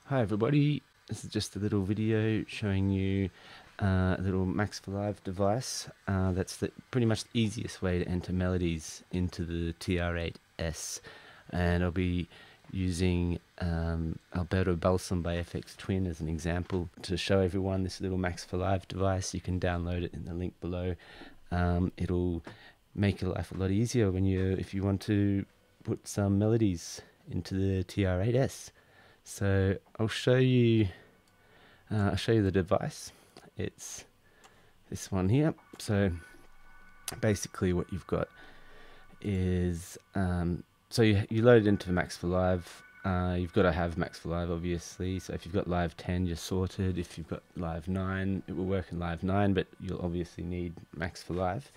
Hi everybody, this is just a little video showing you a little Max for Live device. That's pretty much the easiest way to enter melodies into the TR8S, and I'll be using Alberto Balsalm by Aphex Twin as an example to show everyone this little Max for Live device. You can download it in the link below. It'll make your life a lot easier if you want to put some melodies into the TR8S. So I'll show you the device. It's this one here. So basically what you've got is so you load it into Max for Live. You've got to have Max for Live, obviously. So if you've got Live 10, you're sorted. If you've got Live 9, it will work in Live 9, but you'll obviously need Max for Live.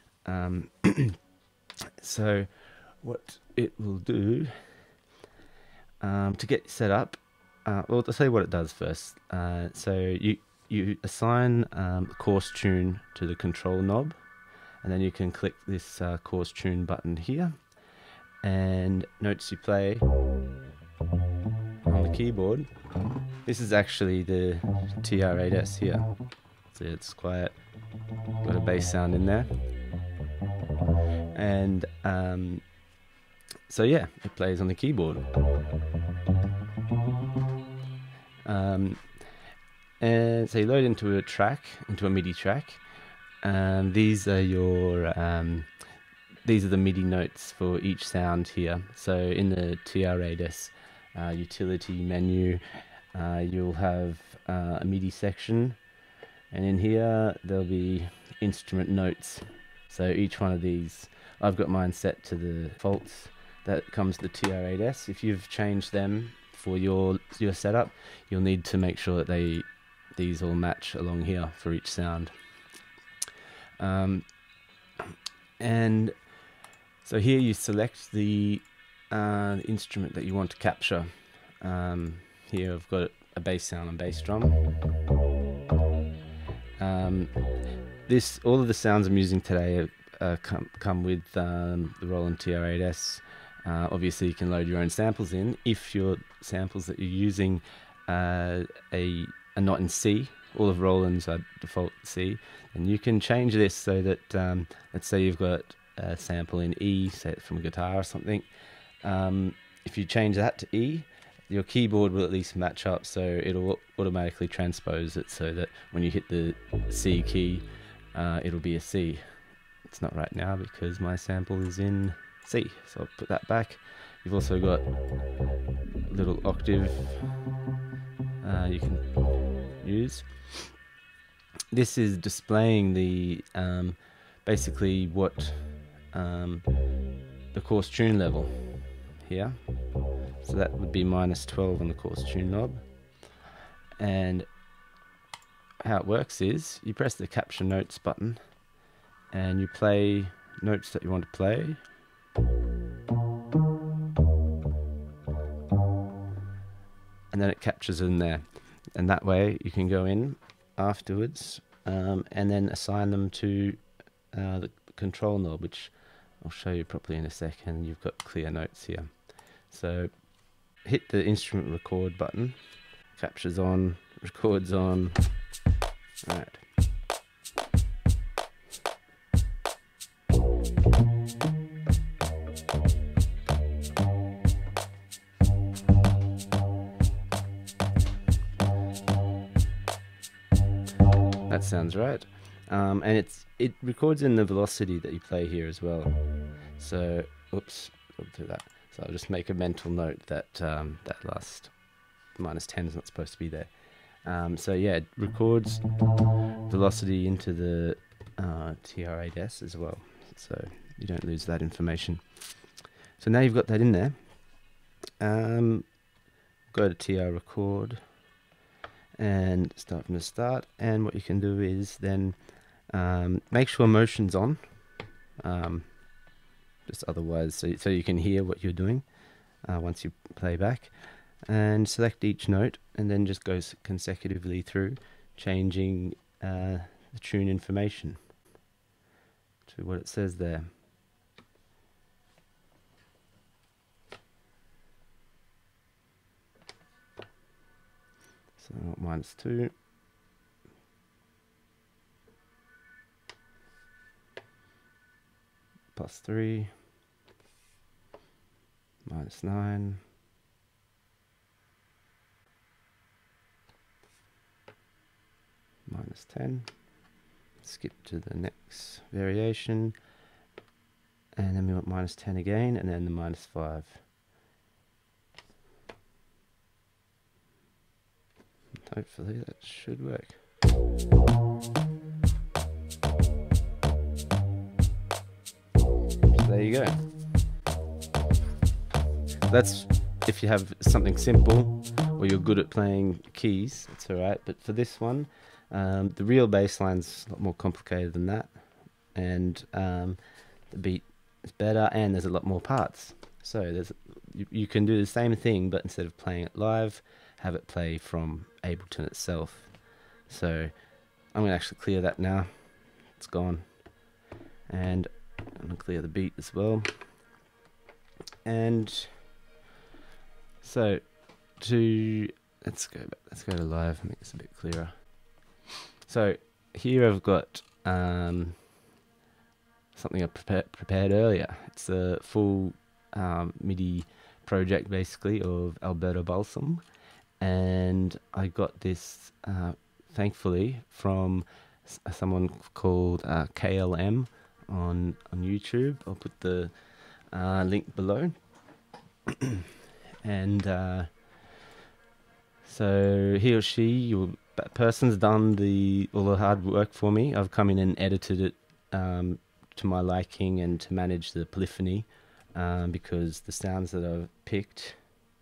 So what it will do to get set up, well, I'll tell you what it does first. So you assign the course tune to the Ctrl Knob, and then you can click this course tune button here, and notes you play on the keyboard. This is actually the TR8S here, so it's quiet, got a bass sound in there, and so yeah, it plays on the keyboard. And so you load into a MIDI track. These are the MIDI notes for each sound here. So in the TR8S utility menu, you'll have a MIDI section, and in here there'll be instrument notes. So each one of these, I've got mine set to the defaults that comes to the TR8S. If you've changed them for your setup, you'll need to make sure that these all match along here for each sound. And so here you select the instrument that you want to capture. Here I've got a bass sound on bass drum. All of the sounds I'm using today come with the Roland TR8S. Obviously you can load your own samples in. If your samples that you're using are not in C, all of Roland's are default C, and you can change this so that let's say you've got a sample in E, say from a guitar or something. If you change that to E, your keyboard will at least match up, so it'll automatically transpose it so that when you hit the C key, it'll be a C. It's not right now because my sample is in C, so I'll put that back. You've also got a little octave you can use. This is displaying the basically what the course tune level here. So that would be -12 on the course tune knob. And how it works is you press the capture notes button and you play notes that you want to play. And then it captures in there, and that way you can go in afterwards and then assign them to the control knob, which I'll show you properly in a second. You've got clear notes here, so hit the instrument record button, captures on, records on. Right. That sounds right, and it records in the velocity that you play here as well. So, oops, I'll do that. So I'll just make a mental note that that last -10 is not supposed to be there. So yeah, it records velocity into the TR8S as well, so you don't lose that information. So now you've got that in there. Go to TR record and start from the start, and what you can do is then make sure motion's on, just otherwise, so you can hear what you're doing once you play back, and select each note and then just go consecutively through, changing the tune information to what it says there. So -2. +3. -9. -10. Skip to the next variation. And then we want -10 again, and then the -5. Hopefully that should work. So there you go. That's if you have something simple or you're good at playing keys, it's alright. But for this one, the real bass line's a lot more complicated than that. And the beat is better, and there's a lot more parts. So you can do the same thing, but instead of playing it live, have it play from Ableton itself. So I'm going to actually clear that now. It's gone. And I'm going to clear the beat as well. And so let's go to live, make this a bit clearer. So here I've got something I prepared earlier. It's a full MIDI project basically of Alberto Balsalm, and I got this thankfully from someone called KLM on YouTube. I'll put the link below. And so he or she, that person's done all the hard work for me. I've come in and edited it to my liking and to manage the polyphony, because the sounds that I've picked,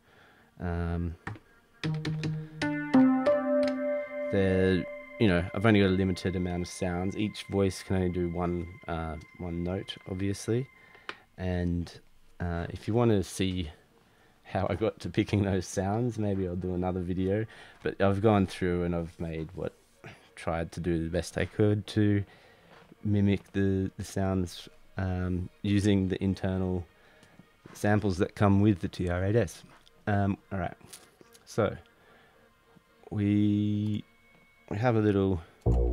they're, I've only got a limited amount of sounds. Each voice can only do one note, obviously. And if you want to see how I got to picking those sounds, maybe I'll do another video. But I've gone through and I've tried to do the best I could to mimic the sounds using the internal samples that come with the TR8S. Alright, so we have a little,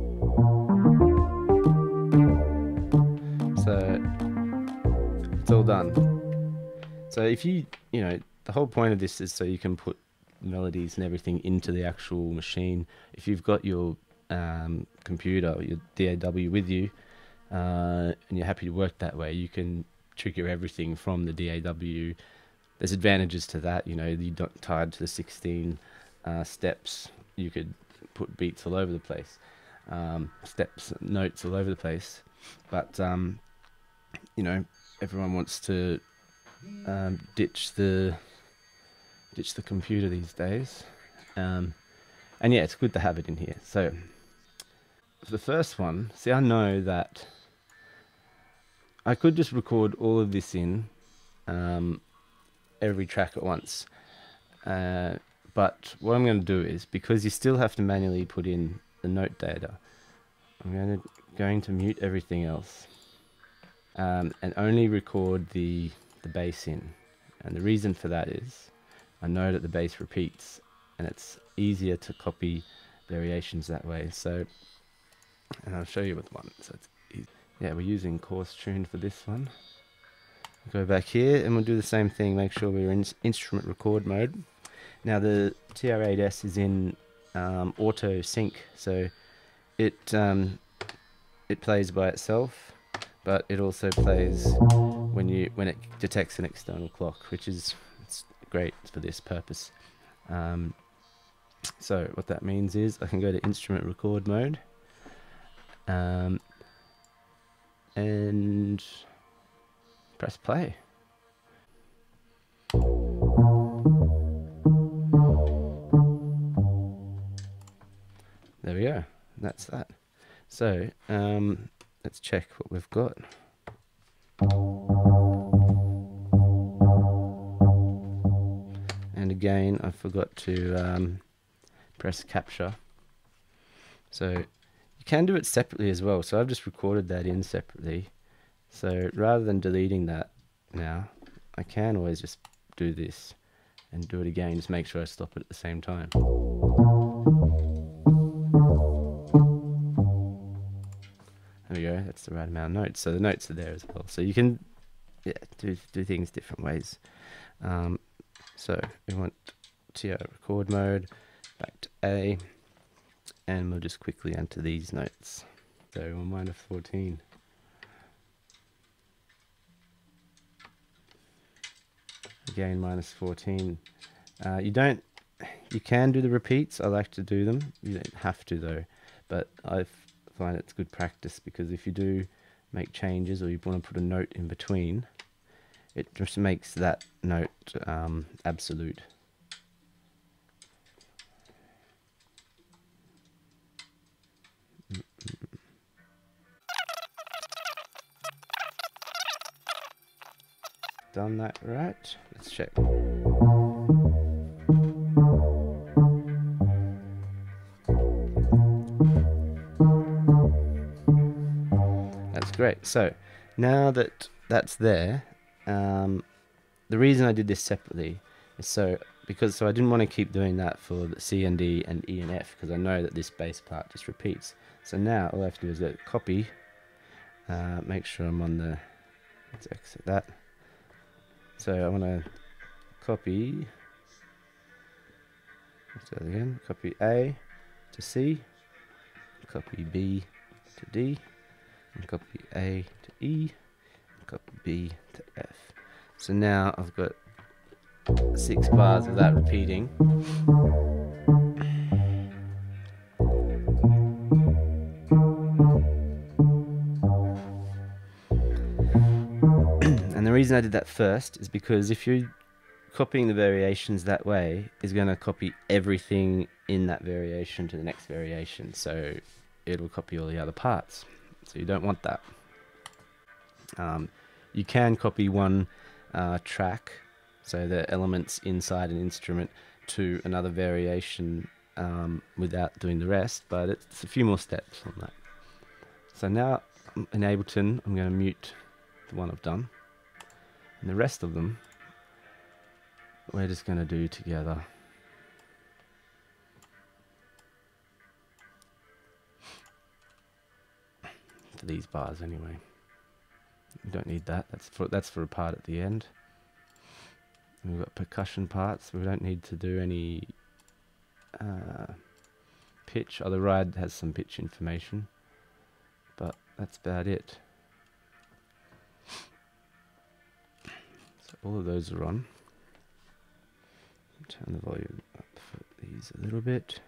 so it's all done. So if you the whole point of this is so you can put melodies and everything into the actual machine. If you've got your computer or your DAW with you, and you're happy to work that way, you can trigger everything from the DAW. There's advantages to that, you're not tied to the 16 steps. You could put beats all over the place, steps, notes all over the place. But everyone wants to ditch the computer these days, and yeah, it's good to have it in here. So for the first one, see, I know that I could just record all of this in every track at once, but what I'm going to do is, because you still have to manually put in the note data, I'm going to mute everything else, and only record the bass in. And the reason for that is I know that the bass repeats, and it's easier to copy variations that way. So, and I'll show you with one. So it's easy. Yeah, we're using Coarse Tune for this one. Go back here and we'll do the same thing. Make sure we're in instrument record mode. Now the TR8S is in auto sync, so it plays by itself, but it also plays when it detects an external clock, which is great for this purpose. So what that means is I can go to instrument record mode, and press play. There we go. That's that. So let's check what we've got. And again, I forgot to press capture. So you can do it separately as well. So I've just recorded that in separately. So rather than deleting that now, I can always just do this and do it again. Just make sure I stop it at the same time. go, that's the right amount of notes. So the notes are there as well. So you can do things different ways. So we want TR record mode, back to A, and we'll just quickly enter these notes. So we're minus 14. Again, minus 14. You can do the repeats. I like to do them. You don't have to though, but I find it's good practice, because if you do make changes or you want to put a note in between, it just makes that note absolute. Done that right? Let's check. That's great. So now that that's there, the reason I did this separately is because I didn't want to keep doing that for the C and D and E and F, because I know that this bass part just repeats. So now all I have to do is go copy, make sure I'm on the, let's exit that. So I want to copy, let's do that again, copy A to C, copy B to D, and copy A to E, and copy B to F. So now I've got 6 bars of that repeating. And the reason I did that first is because if you're copying the variations that way, is going to copy everything in that variation to the next variation. So it'll copy all the other parts. So you don't want that. You can copy one track, so the elements inside an instrument, to another variation without doing the rest, but it's a few more steps on that. So now in Ableton, I'm going to mute the one I've done, and the rest of them we're just going to do together. For these bars anyway. We don't need that. That's for a part at the end. And we've got percussion parts. We don't need to do any pitch. Oh, the ride has some pitch information, but that's about it. So all of those are on. Turn the volume up for these a little bit.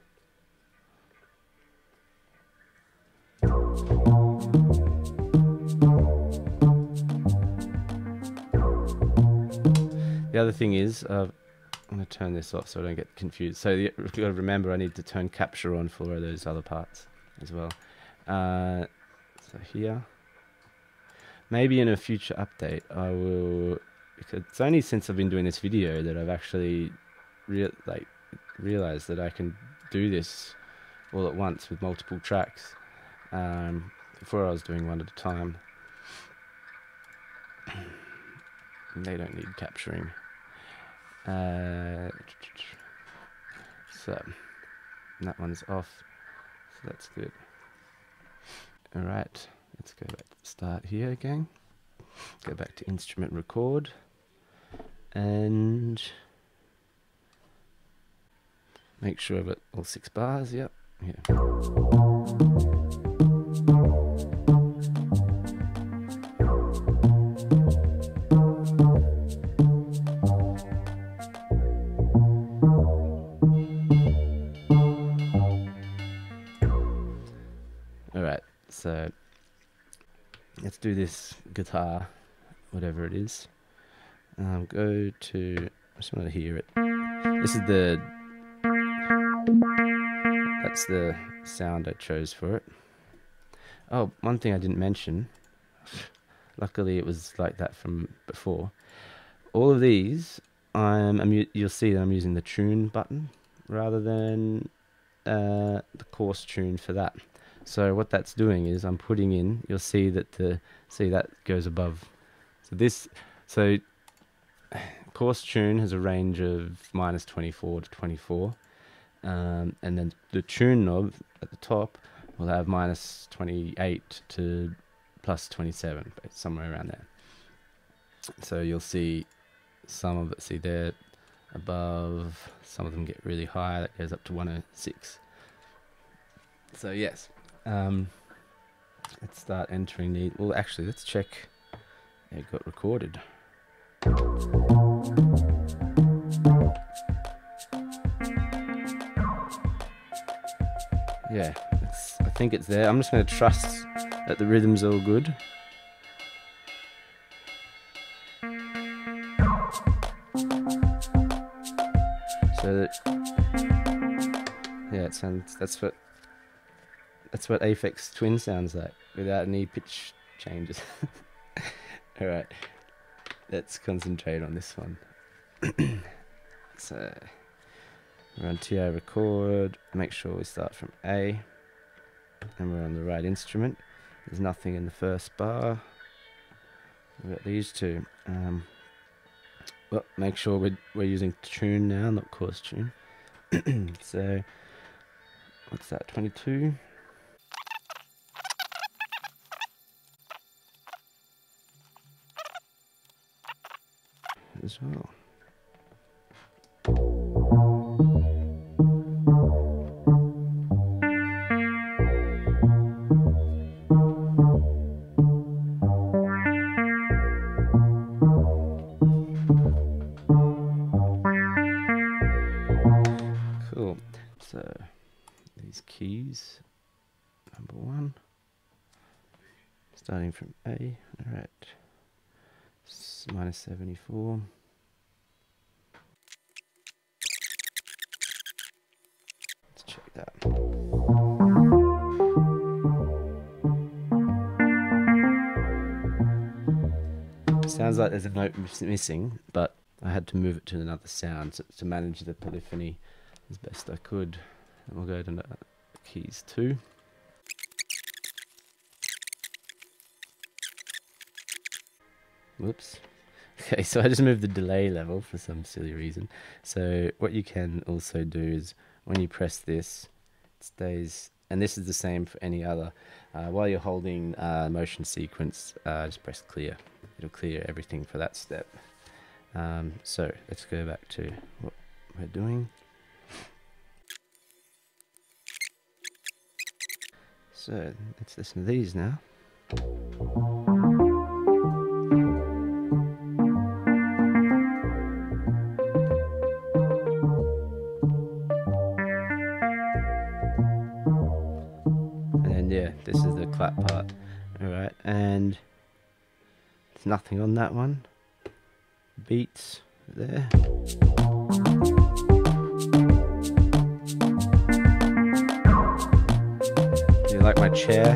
The other thing is, I'm going to turn this off so I don't get confused. So you've got to remember I need to turn capture on for all those other parts as well. So here, maybe in a future update I will, because it's only since I've been doing this video that I've actually realized that I can do this all at once with multiple tracks. Before I was doing one at a time. They don't need capturing. So that one's off, so that's good. Alright, let's go back to the start here again. Go back to instrument record, and make sure I've got all 6 bars. Yep, yeah. Alright, so let's do this guitar, whatever it is. Go to, I just want to hear it. This is that's the sound I chose for it. Oh, one thing I didn't mention, luckily it was like that from before. All of these, you'll see that I'm using the tune button rather than the course tune for that. So what that's doing is I'm putting in, you'll see that that goes above. So course tune has a range of -24 to 24, and then the tune knob at the top will have -28 to plus 27, but somewhere around there. So you'll see some of it, see there above, some of them get really high, that goes up to 106. So yes, let's start entering the, well actually let's check it got recorded. Yeah, I think it's there. I'm just going to trust that the rhythm's all good. So that, yeah, it sounds, that's what Aphex Twin sounds like without any pitch changes. Alright, let's concentrate on this one. So we're on TI record, make sure we start from A, and we're on the right instrument. There's nothing in the first bar. We've got these two. Well, make sure we're using tune now, not course tune. So, what's that, 22? As well. Cool. So these keys, number 1, starting from A. All right. Minus 74. Let's check that. Sounds like there's a note missing, but I had to move it to another sound to manage the polyphony as best I could. And we'll go to keys 2. Whoops. Okay, so I just moved the delay level for some silly reason. So what you can also do is when you press this, it stays, and this is the same for any other. While you're holding motion sequence, just press clear. It'll clear everything for that step. So let's go back to what we're doing. So let's listen to these now. Yeah, this is the clap part. Alright, and there's nothing on that one. Beats there. Do you like my chair?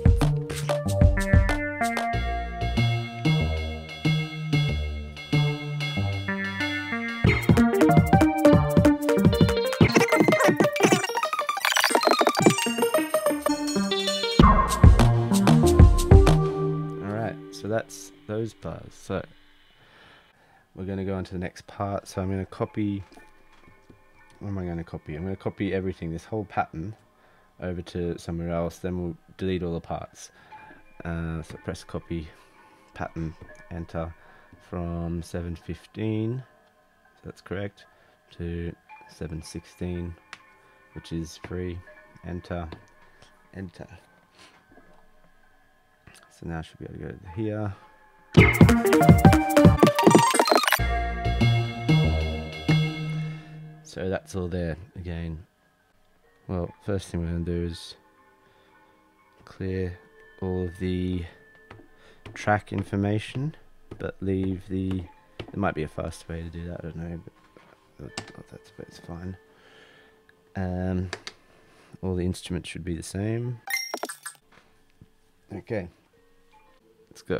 So that's those bars. So we're going to go on to the next part. So I'm going to copy, what am I going to copy? I'm going to copy everything, this whole pattern, over to somewhere else. Then we'll delete all the parts. So press copy pattern, enter, from 715, so that's correct, to 716, which is free, enter, enter. So now I should be able to go to here. So that's all there again. Well, first thing we're going to do is clear all of the track information, but leave the, there might be a faster way to do that, I don't know, but that's fine. All the instruments should be the same. Okay. Let's go.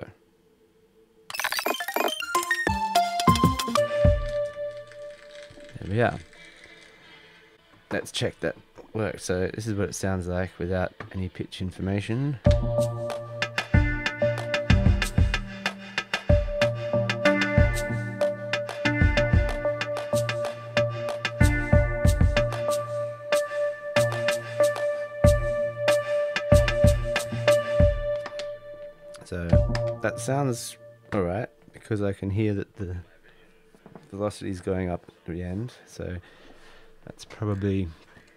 There we are. Let's check that works. So this is what it sounds like without any pitch information. that sounds alright because I can hear that the velocity is going up at the end, so that's probably,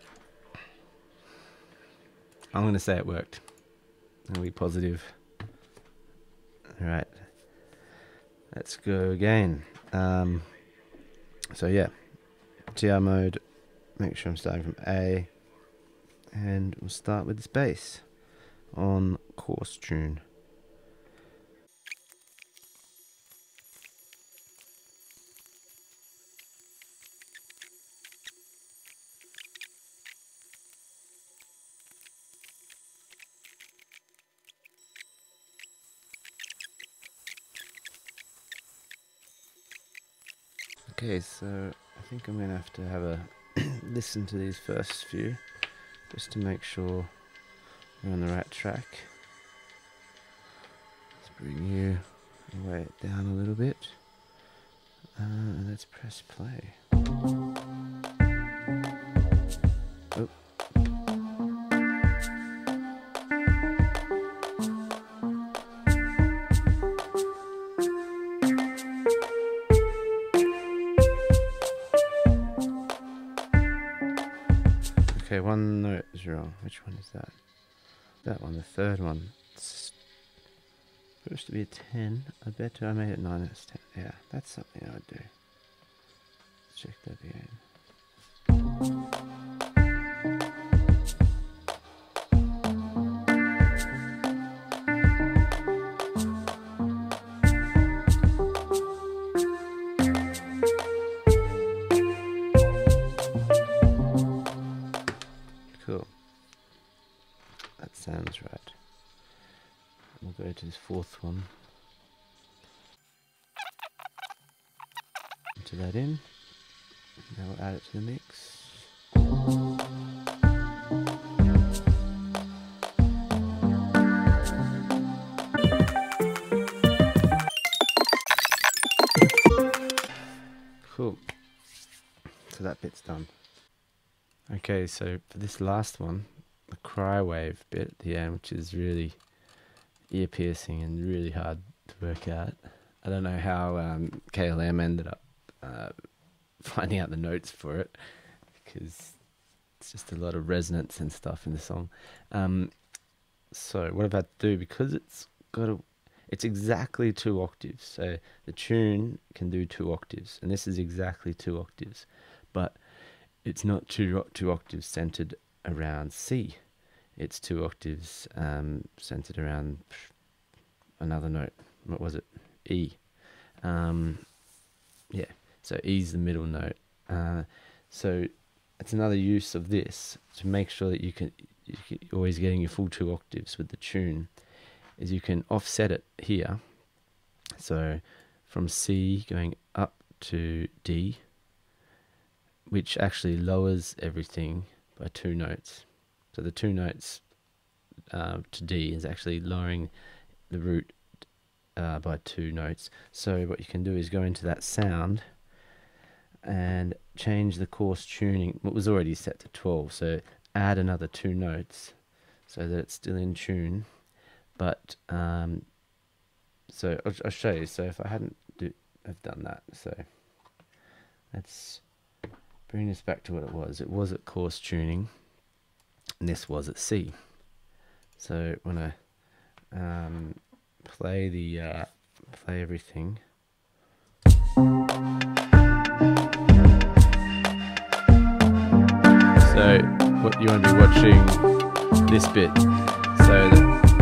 I'm going to say it worked. I'm going to be positive. Alright, let's go again. So yeah, TR mode, make sure I'm starting from A, and we'll start with this bass on coarse tune. Okay, so I think I'm going to have a listen to these first few, just to make sure we're on the right track. Let's bring you weigh it down a little bit, and let's press play. Oh. Okay, one note is wrong. Which one is that? That one, the third one. It's supposed to be a 10. I bet I made it 9 as 10. Yeah, that's something I would do. Let's check that again. Cool. That sounds right. We'll go to this fourth one. Enter that in. Now we'll add it to the mix. Cool. So that bit's done. Okay, so for this last one, the cry wave bit at the end, which is really ear piercing and really hard to work out. I don't know how KLM ended up finding out the notes for it, because it's just a lot of resonance and stuff in the song. So what I've had to do, because it's exactly 2 octaves, so the tune can do 2 octaves, and this is exactly 2 octaves, but it's not 2 octaves centered around C. It's 2 octaves centered around another note. What was it? E. Yeah, so E's the middle note. So it's another use of this to make sure that you're always getting your full 2 octaves with the tune, is you can offset it here. So from C going up to D, which actually lowers everything by 2 notes. So the 2 notes to D is actually lowering the root by 2 notes. So what you can do is go into that sound and change the coarse tuning. It was already set to 12, so add another 2 notes so that it's still in tune. But so I'll show you. So if I hadn't have done that, so let's bring this back to what it was. It was at coarse tuning, and this was at C. So when I play everything, so what you want to be watching this bit. So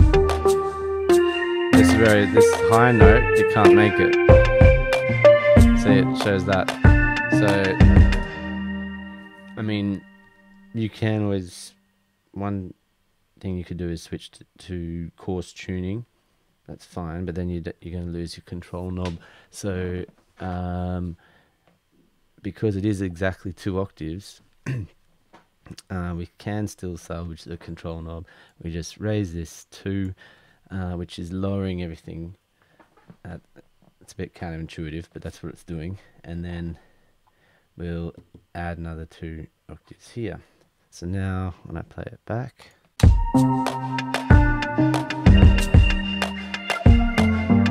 this high note, it can't make it. See, it shows that. So I mean, you can always, one thing you could do is switch to coarse tuning. That's fine, but then you're going to lose your control knob. So because it is exactly 2 octaves, we can still salvage the control knob. We just raise this 2, which is lowering everything. It's a bit counterintuitive, but that's what it's doing. And then we'll add another 2 octaves here. So now when I play it back,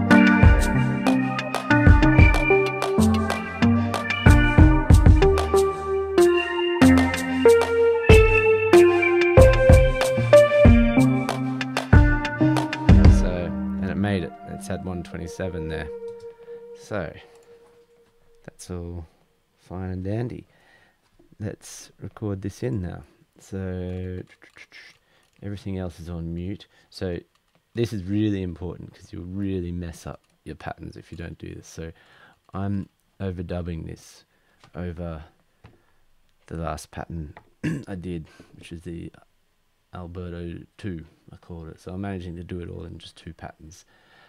Made it. It's had 127 there. So that's all fine and dandy. Let's record this in now. So everything else is on mute. So this is really important because you'll really mess up your patterns if you don't do this. So I'm overdubbing this over the last pattern I did, which is the Alberto 2, I called it. So I'm managing to do it all in just 2 patterns.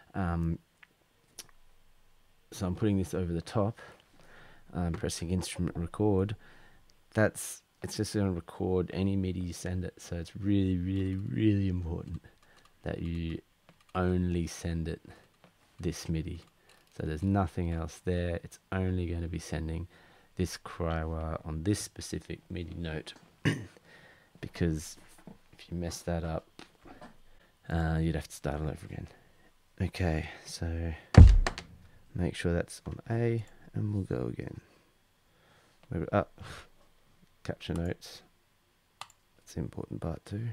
So I'm putting this over the top. I'm pressing instrument record. It's just going to record any MIDI you send it. So it's really, really, really important that you only send it this MIDI. So there's nothing else there. It's only going to be sending this crowbar on this specific MIDI note. Because if you mess that up, you'd have to start all over again. Okay, so make sure that's on A, and we'll go again. Move it up, capture notes. That's the important part too.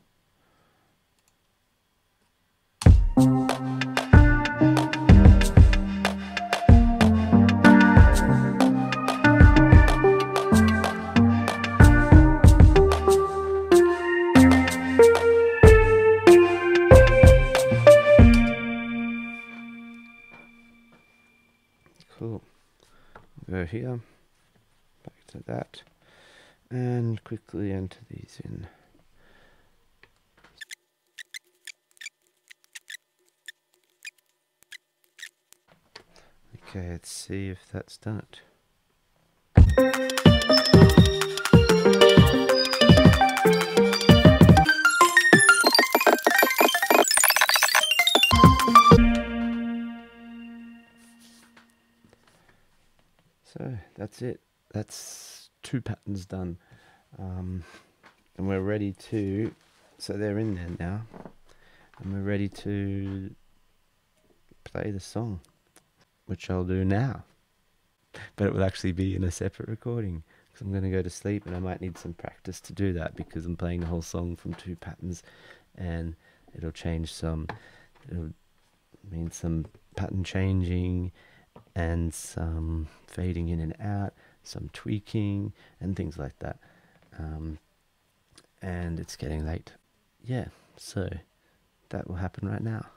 Cool. Go here, back to that, and quickly enter these in. Okay, let's see if that's done it. So that's it. That's 2 patterns done. And we're ready to, so they're in there now, and we're ready to play the song, which I'll do now. But it will actually be in a separate recording, because I'm going to go to sleep and I might need some practice to do that, because I'm playing the whole song from 2 patterns, and it'll change some, it'll mean some pattern changing, and some fading in and out, some tweaking, and things like that. And it's getting late. Yeah, so that will happen right now.